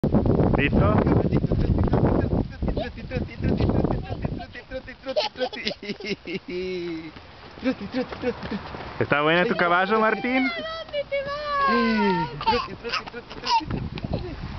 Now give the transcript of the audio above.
¿Listo? ¿Está buena tu caballo, Martín? ¿A dónde te vas?